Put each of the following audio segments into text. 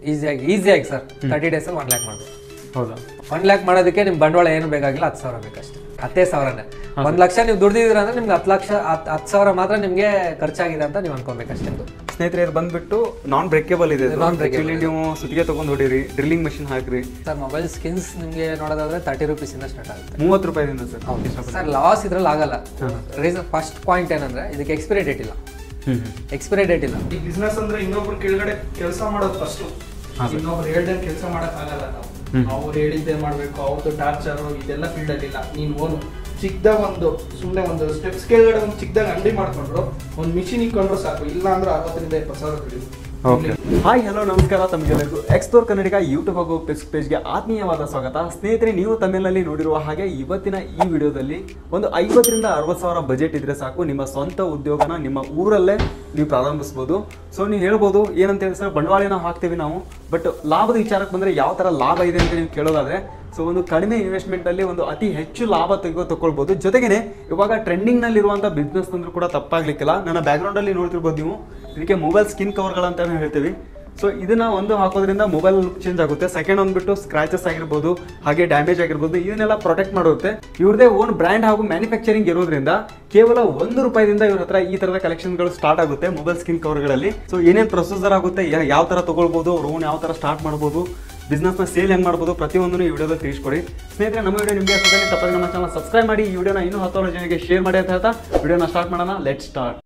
ಈಸಿಯಾಗಿ sir 30 days ಅಲ್ಲಿ 1 lakh ಮಾಡ್ಬೋದು. ಹೌದಾ? 1 lakh ಮಾಡೋದಕ್ಕೆ ನಿಮ್ ಬಂಡವಾಳ ಏನು ಬೇಕಾಗಿಲ್ಲ, 10,000 ಬೇಕಷ್ಟೇ. 10,000ನೇ 1 ಲಕ್ಷ ನೀವು ದುಡ್ದಿದ್ದೀರಾ ಅಂದ್ರೆ ನಿಮ್ಗೆ 10,000 ಮಾತ್ರ ನಿಮ್ಗೆ ಖರ್ಚಾಗಿದೆ ಅಂತ ನೀವು ಅನ್ಕೊಬೇಕಷ್ಟೇ. ಸ್ನೇಹಿತರೆ ಇದು ಬಂದ್ಬಿಟ್ಟು ನಾನ್ ಬ್ರೇಕೇಬಲ್ ಇದೆ. ನೀವು ಸುತ್ತಿಗೆ ತಗೊಂಡ್ ಹೊಡಿರಿ, ಡ್ರಿಲ್ಲಿಂಗ್ ಮಷಿನ್ ಹಾಕ್ರಿ. ಸರ್ ಮೊಬೈಲ್ ಸ್ಕಿನ್ಸ್ ನಿಮ್ಗೆ ನೋಡೋದಾದ್ರೆ 30 rupees ಇಂದ ಸ್ಟಾರ್ಟ್ ಆಗುತ್ತೆ. 30 ರೂಪಾಯಿಂದ ಸರ್. ಸರ್ ಲಾಸ್ ಇದ್ರಲ್ಲಿ ಆಗಲ್ಲ. ರೀಸನ್ ಫಸ್ಟ್ ಪಾಯಿಂಟ್ ಏನಂದ್ರೆ ಇದಕ್ಕೆ ಎಕ್ಸ್ಪೈರಿ ಡೇಟ್ ಇಲ್ಲ. ಈ ಬಿಸ್ನೆಸ್ ಅಂದ್ರೆ ಇನ್ನೊಬ್ರು ಕೆಳಗಡೆ ಕೆಲಸ ಮಾಡೋದು ಫಸ್ಟ್. ಇನ್ನೊಬ್ರು ಹೇಳ್ದಂಗೆ ಕೆಲಸ ಮಾಡಕ್ ಆಗಲ್ಲ. ಅವ್ರು ಹೇಳಿದ್ದೇ ಮಾಡ್ಬೇಕು, ಅವ್ರದ್ದು ಟಾರ್ಚರ್ ಇದೆಲ್ಲ ಫೀಲ್ಡ್ ಅಲ್ಲಿ ಇಲ್ಲ. ನೀನ್ ಓನು ಚಿಕ್ಕದಾಗ ಸುಮ್ಮನೆ ಒಂದು ಸ್ಟೆಪ್ಸ್ ಕೆಳಗಡೆ ಒಂದು ಚಿಕ್ಕದಾಗ ಅಂಗಡಿ ಮಾಡ್ಕೊಂಡ್ರು, ಒಂದು ಮಿಷಿನ್ ಇಟ್ಕೊಂಡ್ರು ಸಾಕು. ಇಲ್ಲ ಅಂದ್ರೆ 60,000 ರಿಂದ 70,000 ಹಾಯ್ ಹಲೋ ನಮಸ್ಕಾರ, ತಮಗೆಲ್ಲರಿಗೂ ಎಕ್ಸ್ಪ್ಲೋರ್ ಕನ್ನಡಿಗ ಯೂಟ್ಯೂಬ್ ಹಾಗೂ ಫೇಸ್ಬುಕ್ ಪೇಜ್ಗೆ ಆತ್ಮೀಯವಾದ ಸ್ವಾಗತ. ಸ್ನೇಹಿತರೆ, ನೀವು ತಮಿಳಿನಲ್ಲಿ ನೋಡಿರುವ ಹಾಗೆ ಇವತ್ತಿನ ಈ ವಿಡಿಯೋದಲ್ಲಿ ಒಂದು 50,000 ರಿಂದ 60,000 ಬಜೆಟ್ ಇದ್ರೆ ಸಾಕು, ನಿಮ್ಮ ಸ್ವಂತ ಉದ್ಯೋಗನ ನಿಮ್ಮ ಊರಲ್ಲೇ ನೀವು ಪ್ರಾರಂಭಿಸ್ಬೋದು. ಸೊ ನೀವು ಹೇಳ್ಬೋದು ಏನಂತ ಹೇಳಿ ಸರ್, ಬಂಡವಾಳನ ಹಾಕ್ತೀವಿ ನಾವು, ಬಟ್ ಲಾಭದ ವಿಚಾರಕ್ಕೆ ಬಂದರೆ ಯಾವ ಥರ ಲಾಭ ಇದೆ ಅಂತ ನೀವು ಕೇಳೋದಾದ್ರೆ, ಸೊ ಒಂದು ಕಡಿಮೆ ಇನ್ವೆಸ್ಟ್ಮೆಂಟ್ ಅಲ್ಲಿ ಒಂದು ಅತಿ ಹೆಚ್ಚು ಲಾಭ ತಗೊಳ್ಬಹುದು. ಜೊತೆಗೇನೆ ಇವಾಗ ಟ್ರೆಂಡಿಂಗ್ ನಲ್ಲಿ ಇರುವಂತ ಬಿಸ್ನೆಸ್ ಅಂದ್ರೂ ಕೂಡ ತಪ್ಪಾಗ್ಲಿಕ್ಕಿಲ್ಲ. ನನ್ನ ಬ್ಯಾಕ್ ಗ್ರೌಂಡ್ ಅಲ್ಲಿ ನೋಡ್ತಿರ್ಬೋದು ನೀವು, ಇದಕ್ಕೆ ಮೊಬೈಲ್ ಸ್ಕಿನ್ ಕವರ್ಗಳಂತ ಹೇಳ್ತೀವಿ. ಸೊ ಇದನ್ನ ಒಂದು ಹಾಕೋದ್ರಿಂದ ಮೊಬೈಲ್ ಲುಕ್ ಚೇಂಜ್ ಆಗುತ್ತೆ. ಸೆಕೆಂಡ್ ಅಂದ್ಬಿಟ್ಟು ಸ್ಕ್ರಾಚಸ್ ಆಗಿರ್ಬೋದು, ಹಾಗೆ ಡ್ಯಾಮೇಜ್ ಆಗಿರ್ಬೋದು, ಇದನ್ನೆಲ್ಲ ಪ್ರೊಟೆಕ್ಟ್ ಮಾಡುತ್ತೆ. ಇವ್ರದೇ ಓನ್ ಬ್ರ್ಯಾಂಡ್ ಹಾಗೂ ಮ್ಯಾನುಫ್ಯಾಕ್ಚರಿಂಗ್ ಇರೋದ್ರಿಂದ ಕೇವಲ 1 ರೂಪಾಯಿದಿಂದ ಇವ್ರ ಹತ್ರ ಈ ತರದ ಕಲೆಕ್ಷನ್ಗಳು ಸ್ಟಾರ್ಟ್ ಆಗುತ್ತೆ ಮೊಬೈಲ್ ಸ್ಕಿನ್ ಕವರ್ಗಳಲ್ಲಿ. ಸೊ ಏನೇನು ಪ್ರೊಸೀಜರ್ ಆಗುತ್ತೆ, ಯಾವ ತರ ತಗೊಳ್ಬಹುದು, ಅವ್ರು ಓನ್ ಯಾವ ತರ ಸ್ಟಾರ್ಟ್ ಮಾಡ್ಬೋದು, ಬಿಸ್ನೆಸ್ನ ಸೇಲ್ ಹೆಂಗೆ ಮಾಡ್ಬೋದು, ಪ್ರತಿಯೊಂದನ್ನು ಈ ವಿಡಿಯೋದಲ್ಲಿ ತಿಳಿಸ್ಕೊಡಿ. ಸ್ನೇಹಿತರೆ, ನಮ್ಮ ವಿಡಿಯೋ ನಿಮಗೆ ತಪ್ಪಾಗಿ ನಮ್ಮ ಚಾನಲ್ ಸಬ್ಸ್ಕ್ರೈಬ್ ಮಾಡಿ, ಈ ವಿಡಿಯೋನ ಇನ್ನೂ 10 ಜನರಿಗೆ ಶೇರ್ ಮಾಡಿ ಅಂತ ಹೇಳ್ತಾ ವಿಡಿಯೋನ ಸ್ಟಾರ್ಟ್ ಮಾಡೋಣ. Let start.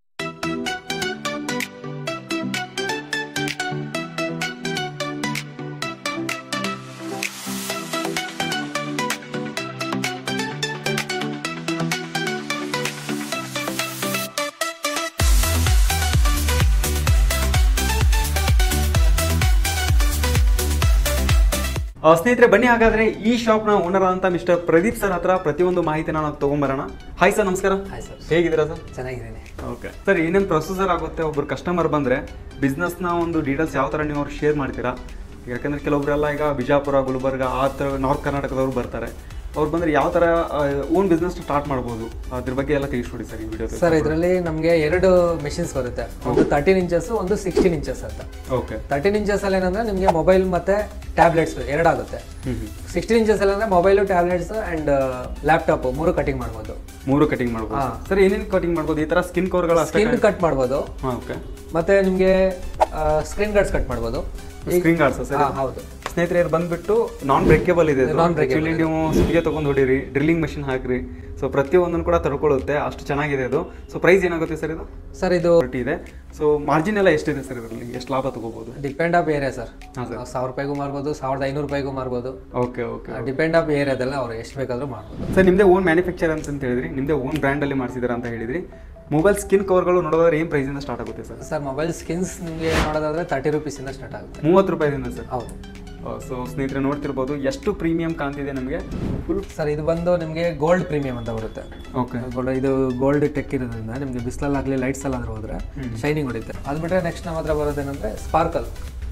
ಸ್ನೇಹಿತರೆ, ಬನ್ನಿ ಹಾಗಾದ್ರೆ ಈ ಶಾಪ್ ನ ಓನರ್ ಅಂತ ಮಿಸ್ಟರ್ ಪ್ರದೀಪ್ ಸರ್ ಹತ್ರ ಪ್ರತಿಯೊಂದು ಮಾಹಿತಿನ ನಾವು ತಗೊಂಡ್ಬರೋಣ. ಹಾಯ್ ಸರ್, ನಮಸ್ಕಾರ. ಹಾಯ್ ಸರ್, ಹೇಗಿದ್ದೀರಾ ಸರ್? ಚೆನ್ನಾಗಿದ್ದೀನಿ. ಓಕೆ ಸರ್, ಏನೇನು ಪ್ರೊಸೀಜರ್ ಆಗುತ್ತೆ, ಒಬ್ಬರು ಕಸ್ಟಮರ್ ಬಂದ್ರೆ ಬಿಸ್ನೆಸ್ ನ ಒಂದು ಡೀಟೇಲ್ಸ್ ಯಾವ ತರ ನೀವು ಅವ್ರು ಶೇರ್ ಮಾಡ್ತೀರಾ? ಯಾಕಂದ್ರೆ ಕೆಲವೊಬ್ರೆಲ್ಲ ಈಗ ಬಿಜಾಪುರ, ಗುಲ್ಬರ್ಗ ಆ ಥರ ನಾರ್ತ್ ಕರ್ನಾಟಕದವ್ರು ಬರ್ತಾರೆ. ಅವ್ರು ಬಂದ್ರೆ ಯಾವ ತರ ಓನ್ ಬಿಸ್ನೆಸ್ ಸ್ಟಾರ್ಟ್ ಮಾಡ್ಬೋದು, ಅದ್ರ ಬಗ್ಗೆ ಎಲ್ಲ ತಿಳಿಸ್ಕೊಡಿ ಸರ್ ಈ ವಿಡಿಯೋ. ಸರ್, ಇದರಲ್ಲಿ ನಮಗೆ 2 ಮೆಷಿನ್ಸ್ ಬರುತ್ತೆ. ಒಂದು 13 ಇಂಚಸ್, ಒಂದು 16 ಇಂಚಸ್ ಅಂತ. ಓಕೆ. 13 ಇಂಚಸ್ ಅಲ್ಲಿ ಏನಂದ್ರೆ ನಿಮಗೆ ಮೊಬೈಲ್ ಮತ್ತೆ ಟ್ಯಾಬ್ಲೆಟ್ಸ್ 2 ಆಗುತ್ತೆ. 16 ಇಂಚಸ್ ಅಲ್ಲಿ ಅಂದ್ರೆ mobile, tablets and laptop 3 cutting ಮಾಡ್ಬೋದು. 3 ಕಟಿಂಗ್ ಮಾಡ್ಬೋದು ಸರ್. ಏನೇನು ಕಟಿಂಗ್ ಮಾಡ್ಬೋದು? ಈ ತರ ಸ್ಕಿನ್ ಕವರ್ಗಳ ಸ್ಕಿನ್ ಕಟ್ ಮಾಡ್ಬೋದು. ಓಕೆ. ಮತ್ತೆ ನಿಮಗೆ ಸ್ಕ್ರೀನ್ ಗಾರ್ಡ್ಸ್ ಕಟ್ ಮಾಡ್ಬೋದು. Screen guards sir? ಹೌದು. ಸ್ನೇಹಿತರೆ, ಇದು ಬಂದ್ಬಿಟ್ಟು ನಾನ್ ಬ್ರೇಕೇಬಲ್ ಇದೆ. ಆಕ್ಚುಲಿ ನೀವು ಸುತ್ತಿಗೆ ತಗೊಂಡ್ ಹೊಡಿರಿ, ಡ್ರಿಲ್ಲಿಂಗ್ ಮಷಿನ್ ಹಾಕ್ರಿ, ಸೊ ಪ್ರತಿಯೊಂದನ್ನು ಕೂಡ ತಡ್ಕೊಳ್ಳುತ್ತೆ, ಅಷ್ಟು ಚೆನ್ನಾಗಿದೆ ಇದು. ಸೊ ಪ್ರೈಸ್ ಏನಾಗುತ್ತೆ ಸರ್ ಇದು? ಸರ್ ಇದು ಇದೆ. ಸೊ ಮಾರ್ಜಿನ್ ಎಲ್ಲ ಎಷ್ಟಿದೆ ಸರ್ ಇದರಲ್ಲಿ? ಎಷ್ಟು ಲಾಭ ತಗೋಬಹುದು? Depend of area sir. 1,000 ರೂಪಾಯಿಗೂ ಮಾರ್ಬೋದು, 1,500 ರೂಪಾಯಿಗೂ ಮಾರ್ಬೋದು. Okay okay. ಡಿಪೆಂಡ್ ಆಫ್ ಏರಿಯಾದಲ್ಲ ಅವ್ರು ಎಷ್ಟು ಬೇಕಾದ್ರೂ ಮಾಡ್ಬೋದು. ಸರ್, ನಿಮ್ದೇ ಓನ್ ಮ್ಯಾನುಫ್ಯಾಕ್ಚರ್ ಅಂತ ಹೇಳಿದ್ರಿ, ನಿಮ್ದೇ ಓನ್ ಬ್ರ್ಯಾಂಡ್ ಅಲ್ಲಿ ಮಾಡಿಸಿದಾರ ಅಂತ ಹೇಳಿದ್ರಿ. ಮೊಬೈಲ್ ಸ್ಕಿನ್ ಕವರ್ಗಳು ನೋಡೋದಾದ್ರೆ ಏನು ಪ್ರೈಸ್ ಇಂದ ಸ್ಟಾರ್ಟ್ ಆಗುತ್ತೆ ಸರ್? ಸರ್, ಮೊಬೈಲ್ ಸ್ಕಿನ್ಸ್ ನಿಮಗೆ ನೋಡೋದಾದ್ರೆ 30 rupees ಇಂದ ಸ್ಟಾರ್ಟ್ ಆಗುತ್ತೆ. 30 ರೂಪಾಯಿದಿಂದ ಸರ್? ಹೌದು. ಸೊ ಸ್ನೇಹಿತರೆ, ನೋಡ್ತಿರ್ಬೋದು ಎಷ್ಟು ಪ್ರೀಮಿಯಂ ಕಾಣ್ತಿದೆ ನಮಗೆ. ಫುಲ್ ಸರ್, ಇದು ಬಂದು ನಿಮಗೆ ಗೋಲ್ಡ್ ಪ್ರೀಮಿಯಂ ಅಂತ ಬರುತ್ತೆ. ಓಕೆ. ಇದು ಗೋಲ್ಡ್ ಟೆಕ್ ಇರೋದ್ರಿಂದ ನಿಮಗೆ ಬಿಸಿಲಲ್ಲಾಗಲಿ ಲೈಟ್ಸ್ ಅಲ್ಲಾದ್ರೂ ಹೋದ್ರೆ ಶೈನಿಂಗ್ ಹೊಡಿತೆ. ಅದು ಬಿಟ್ಟರೆ ನೆಕ್ಸ್ಟ್ ನಮ್ಮ ಹತ್ರ ಬರೋದೇನಂದ್ರೆ ಸ್ಪಾರ್ಕಲ್.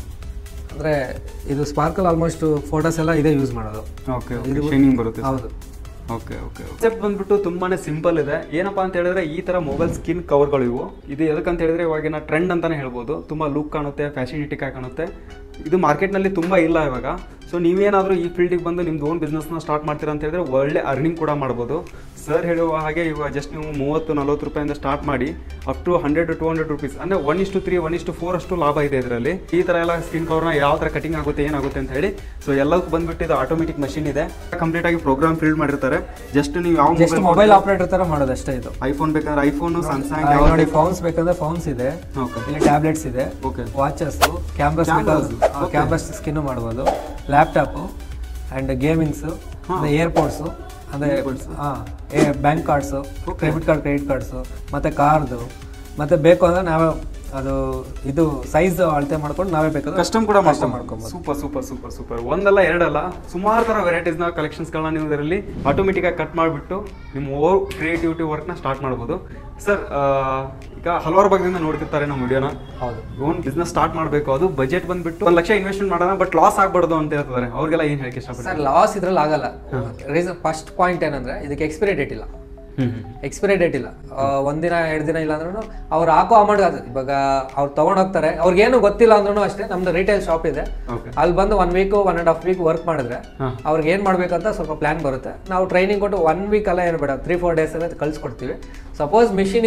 ಅಂದರೆ ಇದು ಸ್ಪಾರ್ಕಲ್ ಆಲ್ಮೋಸ್ಟ್ ಫೋಟೋಸ್ ಎಲ್ಲ ಇದೇ ಯೂಸ್ ಮಾಡೋದು. ಓಕೆ. ಇದು ಶೈನಿಂಗ್ ಬರುತ್ತೆ. ಹೌದು. Okay okay. ಕಾನ್ಸೆಪ್ಟ್ ಬಂದ್ಬಿಟ್ಟು ತುಂಬಾನೇ ಸಿಂಪಲ್ ಇದೆ. ಏನಪ್ಪಾ ಅಂತ ಹೇಳಿದ್ರೆ, ಈ ತರ ಮೊಬೈಲ್ ಸ್ಕಿನ್ ಕವರ್ಗಳು ಇವು. ಇದು ಎದಕ್ಕಂತ ಹೇಳಿದ್ರೆ ಇವಾಗಿನ ಟ್ರೆಂಡ್ ಅಂತಾನೆ ಹೇಳ್ಬೋದು. ತುಂಬಾ ಲುಕ್ ಕಾಣುತ್ತೆ, ಫ್ಯಾಷನಿಟಿಕ್ ಆಗಿ ಕಾಣುತ್ತೆ. ಇದು ಮಾರ್ಕೆಟ್ನಲ್ಲಿ ತುಂಬಾ ಇಲ್ಲ ಇವಾಗ. ಸೊ ನೀವೇನಾದರೂ ಈ ಫೀಲ್ಡಿಗೆ ಬಂದು ನಿಮ್ದು ಓನ್ ಬಿಸ್ನೆಸ್ನ ಸ್ಟಾರ್ಟ್ ಮಾಡ್ತೀರಾ ಅಂತ ಹೇಳಿದ್ರೆ ಒಳ್ಳೆ ಅರ್ನಿಂಗ್ ಕೂಡ ಮಾಡ್ಬೋದು. ಸರ್ ಹೇಳುವ ಹಾಗೆ ಇವಾಗ ಜಸ್ಟ್ ನೀವು 30-40 ರೂಪಾಯಿಂದ ಸ್ಟಾರ್ಟ್ ಮಾಡಿ ಅಪ್ ಟು 100-200 ರೂಪೀಸ್, ಅಂದರೆ 1:3, 1:4 ಅಷ್ಟು ಲಾಭ ಇದೆ ಇದರಲ್ಲಿ. ಈ ಥರ ಎಲ್ಲ ಸ್ಕಿನ್ ಕವರ್ನ ಯಾವ ಥರ ಕಟಿಂಗ್ ಆಗುತ್ತೆ, ಏನಾಗುತ್ತೆ ಅಂತ ಹೇಳಿ. ಸೊ ಎಲ್ಲದಕ್ಕೂ ಬಂದ್ಬಿಟ್ಟು ಇದು ಆಟೋಮೆಟಿಕ್ ಮಷಿನ್ ಇದೆ, ಕಂಪ್ಲೀಟ್ ಆಗಿ ಪ್ರೋಗ್ರಾಮ್ ಫಿಲ್ಡ್ ಮಾಡಿರ್ತಾರೆ. ಜಸ್ಟ್ ನೀವು ಯಾವ ಮೊಬೈಲ್ ಆಪರೇಟರ್ ಥರ ಮಾಡೋದು ಅಷ್ಟೇ. ಇದು ಐಫೋನ್ ಬೇಕಾದ್ರೆ ಐಫೋನ್, ಸ್ಯಾಮ್ಸಂಗ್ ನೋಡಿ, ಫೋನ್ಸ್ ಬೇಕಾದ್ರೆ ಫೋನ್ಸ್ ಇದೆ, ಇಲ್ಲಿ ಟ್ಯಾಬ್ಲೆಟ್ಸ್ ಇದೆ, ವಾಚಸ್, ಕ್ಯಾಮ್ರಾಸ್ ಬೇಕಾದ್ರೆ ಕ್ಯಾಮ್ರಾಸ್ ಸ್ಕಿನ್ ಮಾಡ್ಬೋದು, ಲ್ಯಾಪ್ಟಾಪು ಆ್ಯಂಡ್ ಗೇಮಿಂಗ್ಸು, ಏರ್ಪೋರ್ಟ್ಸು, ಅಂದರೆ ಬ್ಯಾಂಕ್ ಕಾರ್ಡ್ಸು, ಕ್ರೆಡಿಟ್ ಕಾರ್ಡ್ಸು, ಮತ್ತು ಕಾರ್ದು, ಮತ್ತು ಬೇಕು ಅಂದರೆ ನಾವೇ ಅದು ಇದು ಸೈಜ್ ಅಳತೆ ಮಾಡ್ಕೊಂಡು ನಾವೇ ಬೇಕಾದ್ರೆ ಕಸ್ಟಮ್ ಕೂಡ ಮಾಡ್ಕೊಂಡು. Super super super super. ಒಂದಲ್ಲ ಎರಡಲ್ಲ, ಸುಮಾರು ಥರ ವೆರೈಟೀಸ್ನ ಕಲೆಕ್ಷನ್ಸ್ಗಳನ್ನ ನೀವು ಇದರಲ್ಲಿ ಆಟೋಮೆಟಿಕ್ಕಾಗಿ ಕಟ್ ಮಾಡಿಬಿಟ್ಟು ನಿಮ್ಮ ಓವರ್ ಕ್ರಿಯೇಟಿವಿಟಿ ವರ್ಕ್ನ ಸ್ಟಾರ್ಟ್ ಮಾಡ್ಬೋದು. ಸರ್, ಈಗ ಹಲವಾರು ಭಾಗದಿಂದ ನೋಡ್ತಿರ್ತಾರೆ ನಮ್ಮ ವಿಡಿಯೋನ. ಹೌದು. ಓನ್ ಬಿಸ್ನೆಸ್ ಸ್ಟಾರ್ಟ್ ಮಾಡಬೇಕು, ಅದು ಬಜೆಟ್ ಬಂದ್ಬಿಟ್ಟು 1 ಲಕ್ಷ ಇನ್ವೆಸ್ಟ್ಮೆಂಟ್ ಮಾಡೋಣ, ಬಟ್ ಲಾಸ್ ಆಗ್ಬಾರ್ದು ಅಂತ ಹೇಳ್ತಾರೆ. ಅವ್ರಿಗೆಲ್ಲ ಏನು ಹೇಳಕ್ಕೆ ಇಷ್ಟಪಡ್ತಾರೆ? ಸರ್, ಲಾಸ್ ಇದ್ರಲ್ಲಿ ಆಗಲ್ಲ. ರೀಸನ್ ಫಸ್ಟ್ ಪಾಯಿಂಟ್ ಏನಂದ್ರೆ ಇದಕ್ಕೆ ಎಕ್ಸ್ಪೈರಿ ಡೇಟ್ ಇಲ್ಲ. ಎಕ್ಸ್ಪೈರಿ ಡೇಟ್ ಇಲ್ಲ. ಒಂದಿನ 2 ದಿನ ಇಲ್ಲ ಅಂದ್ರೂ ಅವ್ರು ಹಾಕೋ ಅಮೌಂಟ್ ಅದು. ಇವಾಗ ಅವ್ರು ತಗೊಂಡ್ ಹೋಗ್ತಾರೆ, ಅವ್ರಿಗೇನು ಗೊತ್ತಿಲ್ಲ ಅಂದ್ರೂ ಅಷ್ಟೇ. ನಮ್ದು ರಿಟೇಲ್ ಶಾಪ್ ಇದೆ, ಅಲ್ಲಿ ಬಂದು 1 ವೀಕ್ 1.5 ವೀಕ್ ವರ್ಕ್ ಮಾಡಿದ್ರೆ ಅವ್ರಿಗೆ ಏನ್ ಮಾಡ್ಬೇಕಂತ ಸ್ವಲ್ಪ ಪ್ಲಾನ್ ಬರುತ್ತೆ. ನಾವು ಟ್ರೈನಿಂಗ್ ಕೊಟ್ಟು 1 ವೀಕ್ ಅಲ್ಲ ಏನು ಬೇಡ, 3-4 ಡೇಸ್ ಅಲ್ಲಿ ಕಳ್ಸಿಕೊಡ್ತೀವಿ. ಸಪೋಸ್ ಮಿಷಿನ್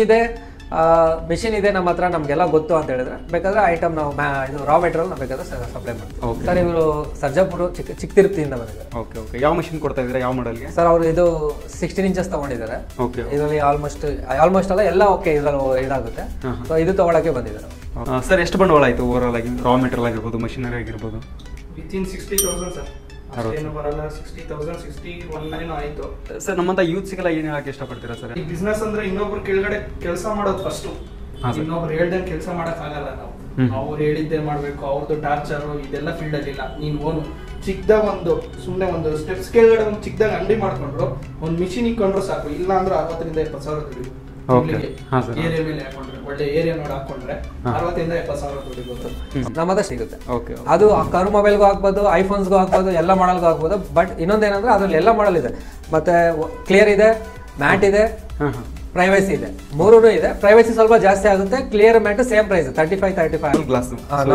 ಇದೆ ನಮ್ಮ ಹತ್ರ, ನಮ್ಗೆಲ್ಲ ಗೊತ್ತು ಅಂತ ಹೇಳಿದ್ರೆ ಬೇಕಾದ್ರೆ ಐಟಮ್ ನಾವು ಇದು ರಾ ಮೆಟೀರಿಯಲ್ ನಾವು ಬೇಕಾದ್ರೆ ಸಪ್ಲೈ ಮಾಡ್ತೀವಿ. ಸರ್ ಇವರು ಸರ್ಜಾಪುರ ಚಿಕ್ಕತಿರುಪತಿಯಿಂದ ಬಂದಿದ್ದಾರೆ. Okay okay. ಯಾವ ಮಷಿನ್ ಕೊಡ್ತಾ ಇದ್ದಾರೆ, ಯಾವ ಮಾಡೆಲ್ಗೆ? ಸರ್ ಅವರು ಇದು 16 ಇಂಚಸ್ ತಗೊಂಡಿದ್ದಾರೆ. ಇದರಲ್ಲಿ ಆಲ್ಮೋಸ್ಟ್ ಅಲ್ಲ ಎಲ್ಲ ಓಕೆ ಇದರಲ್ಲಿ ಇದಾಗುತ್ತೆ. ಸೊ ಇದು ತಗೊಳಕ್ಕೆ ಬಂದಿದ್ದಾರೆ. ಸರ್ ಎಷ್ಟು ಬಂಡವಾಳ ಆಯ್ತು ಓವರ್ ಆಲ್ ಆಗಿ? ರಾ ಮೆಟೀರಿಯಲ್ ಆಗಿರ್ಬೋದು, ಮಷಿನರಿ ಆಗಿರ್ಬೋದು? Within 60,000 sir. ಏನು ಬರಲ್ಲ, 60,000 61 ಆಯ್ತು ಸರ್. ನಮ್ಮಂತ ಯೂತ್ಸ್ಗೆಲ್ಲ ಏನ್ ಹೇಳಕ್ಕೆ ಇಷ್ಟಪಡ್ತೀರಾ ಸರ್? ಈ ಬಿಸ್ನೆಸ್ ಅಂದ್ರೆ ಇನ್ನೊಬ್ರು ಕೆಳಗಡೆ ಕೆಲಸ ಮಾಡೋದು ಫಸ್ಟ್. ಇನ್ನೊಬ್ರು ಹೇಳ್ದಂಗೆ ಕೆಲಸ ಮಾಡಕ್ ಆಗಲ್ಲ ನಾವು. ಅವ್ರು ಹೇಳಿದ್ದೇ ಮಾಡ್ಬೇಕು, ಅವ್ರದ್ದು ಟಾರ್ಚರ್ ಇದೆಲ್ಲ ಫೀಲ್ಡ್ ಅಲ್ಲಿ ಇಲ್ಲ. ನೀನ್ ಓನು ಚಿಕ್ಕದಾಗ ಸುಮ್ಮನೆ ಒಂದು ಸ್ಟೆಪ್ಸ್ ಕೆಳಗಡೆ ಒಂದು ಚಿಕ್ಕದಾಗ ಅಂಗಡಿ ಮಾಡ್ಕೊಂಡ್ರು, ಒಂದು ಮಿಷಿನ್ ಇಟ್ಕೊಂಡ್ರು ಸಾಕು. ಇಲ್ಲ ಅಂದ್ರೆ 60,000 ರಿಂದ 70,000 ದುಡಿಬೋದು. ಏರಿಯಾ ಮೇಲೆ ಹಾಕೊಂಡ್ರೆ, ಒಳ್ಳೆ ಏರಿಯಾ ನೋಡಿ ಹಾಕೊಂಡ್ರೆ 60,000 ರಿಂದ 70,000 ದುಡಿಬೋದು. ನಮ್ಮದ ಸಿಗುತ್ತೆ. ಅದು ಕರ್ ಮೊಬೈಲ್ಗೂ ಹಾಕ್ಬೋದು, ಐಫೋನ್ಸ್ಗೂ ಹಾಕ್ಬೋದು, ಎಲ್ಲ ಮಾಡಲ್ಗೂ ಹಾಕ್ಬೋದು. ಬಟ್ ಇನ್ನೊಂದೇನಂದ್ರೆ ಅದ್ರಲ್ಲಿ ಎಲ್ಲ ಮಾಡಲ್ ಇದೆ. ಮತ್ತೆ ಕ್ಲಿಯರ್ ಇದೆ, ಮ್ಯಾಟ್ ಇದೆ, ಪ್ರೈವಸಿ ಇದೆ, 3 ಇದೆ. ಪ್ರೈವಸಿ ಸ್ವಲ್ಪ ಜಾಸ್ತಿ ಆಗುತ್ತೆ. Clear matte same price 35 glass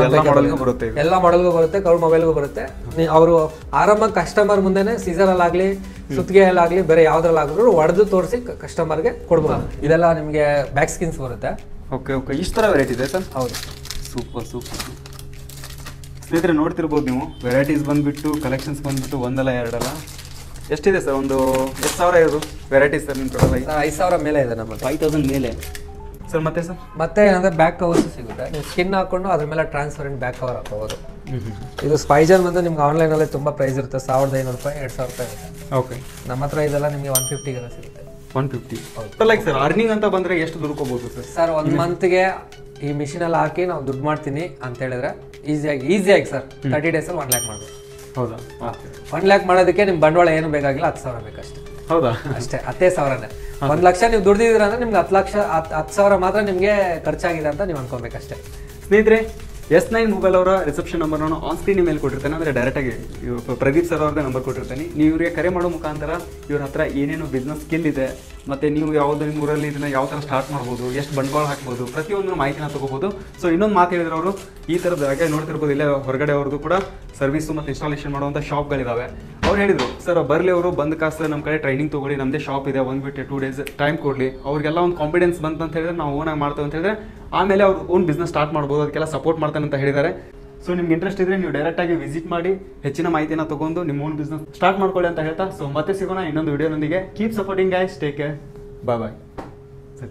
ಎಲ್ಲ ಮಾಡೆಲ್ಗೂ ಬರುತ್ತೆ, ಕರ್ ಮೊಬೈಲ್ಗೂ ಬರುತ್ತೆ. ಅವರು ಆರಾಮಾಗಿ ಕಸ್ಟಮರ್ ಮುಂದೆನೆ ಸೀಸರಲ್ಲಾಗ್ಲಿ ಸುತ್ತಿಗೆಯಲ್ಲಾಗ್ಲಿ ಬೇರೆ ಯಾವ್ದ್ರಲ್ಲಾಗ್ಲೂ ಹೊಡೆದು ತೋರಿಸಿ ಕಸ್ಟಮರ್ಗೆ ಕೊಡ್ಬೋದು. ಇದೆಲ್ಲ ನಿಮಗೆ ಬ್ಯಾಕ್ ಸ್ಕಿನ್ಸ್ ಬರುತ್ತೆ. Okay okay. ಇಷ್ಟು ಥರ ವೆರೈಟಿ ಇದೆ ಸರ್? ಹೌದು. Super super. ಸ್ನೇಹಿತರೆ ನೋಡ್ತಿರ್ಬೋದು ನೀವು, ವೆರೈಟೀಸ್ ಬಂದ್ಬಿಟ್ಟು ಕಲೆಕ್ಷನ್ಸ್ ಬಂದ್ಬಿಟ್ಟು ಒಂದಲ್ಲ ಎರಡಲ್ಲ. ಎಷ್ಟಿದೆ ಸರ್? ಒಂದು 10,000 ಇರೋದು ವೆರೈಟೀಸ್ ಸರ್ ನಿಮ್ಮ ಟೋಟಲ್? 5,000 ಮೇಲೆ ಇದೆ ನಮ್ಮ 5,000 ಮೇಲೆ ಸರ್. ಮತ್ತೆ ಸರ್ ಮತ್ತೆ ಏನಂದ್ರೆ ಬ್ಯಾಕ್ ಕವರ್ಸ್ ಸಿಗುತ್ತೆ. ನೀವು ಸ್ಕಿನ್ ಹಾಕೊಂಡು ಅದ್ರ ಮೇಲೆ ಟ್ರಾನ್ಸ್ಪರೆಂಟ್ ಬ್ಯಾಕ್ ಕವರ್ ಹಾಕೋಬೋದು. ಇದು ಸ್ಪೈಜರ್ ಬಂದು ನಿಮ್ಗೆ ಆನ್ಲೈನಲ್ಲಿ ತುಂಬ ಪ್ರೈಸ್ ಇರುತ್ತೆ, 1,500 ರೂಪಾಯಿ 2,000 ರೂಪಾಯಿ ಇರುತ್ತೆ. ಓಕೆ. ನಮ್ಮ ಹತ್ರ ಇದೆಲ್ಲ ನಿಮಗೆ 150 ಸಿಗುತ್ತೆ. 150. ಲೈಕ್ ಸರ್ ಅರ್ನಿಂಗ್ ಅಂತ ಬಂದರೆ ಎಷ್ಟು ದುಡ್ಕೋಬೋದು ಸರ್? ಸರ್ 1 ಮಂತ್ಗೆ ಈ ಮಿಷಿನಲ್ಲಿ ಹಾಕಿ ನಾವು ದುಡ್ಡು ಮಾಡ್ತೀನಿ ಅಂತ ಹೇಳಿದ್ರೆ ಈಸಿಯಾಗಿ ಸರ್ 30 ಡೇಸಲ್ಲಿ 1 ಲ್ಯಾಕ್ ಮಾಡ್ಬೋದು. ಹೌದಾ? 1 ಲ್ಯಾಕ್ ಮಾಡೋದಕ್ಕೆ ನಿಮ್ಮ ಬಂಡವಾಳ ಏನು ಬೇಕಾಗಿಲ್ಲ, 10,000 ಬೇಕಷ್ಟೇ. ಹೌದಾ? ಅಷ್ಟೇ, 10,000ನೇ. 1 ಲಕ್ಷ ನೀವು ದುಡ್ದಿದ್ದೀರ ಅಂದ್ರೆ ನಿಮ್ಗೆ 10,000 ಮಾತ್ರ ನಿಮಗೆ ಖರ್ಚಾಗಿದೆ ಅಂತ ನೀವು ಅನ್ಕೊಬೇಕಷ್ಟೇ. ಸ್ನೇಹಿತರೆ, S9 ಮೊಬೈಲ್ ಅವರ ರಿಸೆಪ್ಷನ್ ನಂಬರ್ ನಾನು ಆನ್ ಸ್ಕ್ರೀನ್ ಮೇಲೆ ಕೊಟ್ಟಿರ್ತೇನೆ. ಅಂದರೆ ಡೈರೆಕ್ಟಾಗಿ ಪ್ರದೀಪ್ ಸರ್ ಅವ್ರದ್ದೇ ನಂಬರ್ ಕೊಟ್ಟಿರ್ತೀನಿ. ನೀವು ಇವರಿಗೆ ಕರೆ ಮಾಡೋ ಮುಖಾಂತರ ಇವ್ರ ಹತ್ರ ಏನೇನು ಬಿಸ್ನೆಸ್ ಸ್ಕಿಲ್ ಇದೆ, ಮತ್ತು ನೀವು ಯಾವುದೋ ನಿಮ್ಮ ಊರಲ್ಲಿ ಇದನ್ನು ಯಾವ ಥರ ಸ್ಟಾರ್ಟ್ ಮಾಡ್ಬೋದು, ಎಷ್ಟು ಬಂಡವಾಳ ಹಾಕ್ಬೋದು, ಪ್ರತಿಯೊಂದು ಮಾಹಿತಿನ ತೊಗೋಬೋದು. ಸೊ ಇನ್ನೊಂದು ಮಾತು ಹೇಳಿದ್ರೆ ಅವರು ಈ ಥರದ ಹಾಗೆ ನೋಡ್ತಿರ್ಬೋದು, ಇಲ್ಲೇ ಹೊರಗಡೆ ಅವ್ರದ್ದು ಕೂಡ ಸರ್ವಿಸು ಮತ್ತು ಇನ್ಸ್ಟಾಲೇಷನ್ ಮಾಡುವಂಥ ಶಾಪ್ಗಳಿದ್ದಾವೆ. ಅವ್ರು ಹೇಳಿದರು ಸರ್ ಬರಲಿ, ಅವರು ಬಂದ ಕಾಸು ನಮ್ಮ ಕಡೆ ಟ್ರೈನಿಂಗ್ ತೊಗೊಳ್ಳಿ, ನಮ್ಮದೇ ಶಾಪ್ ಇದೆ, 1 ಬಿಟ್ಟು 2 ಡೇಸ್ ಟೈಮ್ ಕೊಡಲಿ, ಅವ್ರಿಗೆಲ್ಲ ಒಂದು ಕಾನ್ಫಿಡೆನ್ಸ್ ಬಂತು ಅಂತ ಹೇಳಿದ್ರೆ ನಾವು ಓನಾಗಿ ಮಾಡ್ತೇವೆ ಅಂತ ಹೇಳಿದ್ರೆ ಆಮೇಲೆ ಅವ್ರು ಓನ್ ಬಿಸ್ನೆಸ್ ಸ್ಟಾರ್ಟ್ ಮಾಡ್ಬೋದು, ಅದಕ್ಕೆಲ್ಲ ಸಪೋರ್ಟ್ ಮಾಡ್ತಾನೆ ಅಂತ ಹೇಳಿದ್ದಾರೆ. ಸೊ ನಿಮ್ಗೆ ಇಂಟ್ರೆಸ್ಟ್ ಇದ್ರೆ ನೀವು ಡೈರೆಕ್ಟಾಗಿ ವಿಸಿಟ್ ಮಾಡಿ ಹೆಚ್ಚಿನ ಮಾಹಿತಿನ ತೊಗೊಂಡು ನಿಮ್ಮ ಓನ್ ಬಿಸ್ನೆಸ್ ಸ್ಟಾರ್ಟ್ ಮಾಡ್ಕೊಳ್ಳಿ ಅಂತ ಹೇಳ್ತಾ, ಸೊ ಮತ್ತೆ ಸಿಗೋಣ ಇನ್ನೊಂದು ವಿಡಿಯೋನೊಂದಿಗೆ. Keep supporting guys, take care, bye ಬಾಯ್.